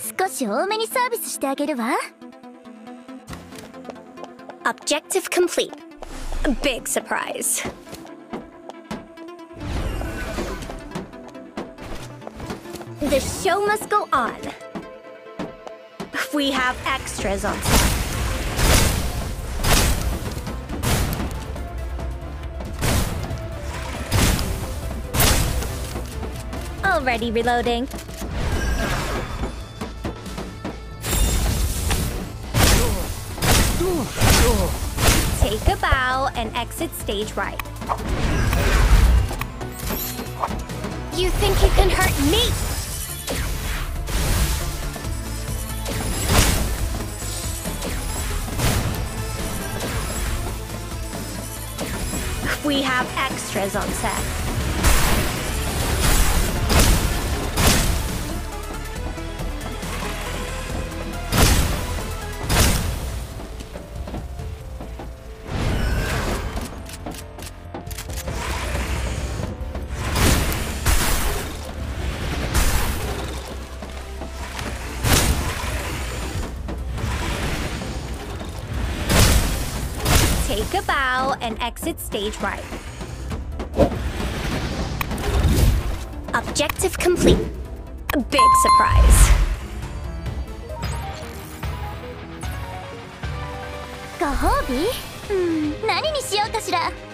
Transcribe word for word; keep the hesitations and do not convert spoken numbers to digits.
少し多めにサービスしてあげるわ。 Objective complete. Big surprise. The show must go on. We have extras on set. Already reloading. Take a bow and exit stage right. You think you can hurt me? We have extras on set. Take a bow and exit stage right. Objective complete. Big surprise. ご褒美？うん、何にしようかしら。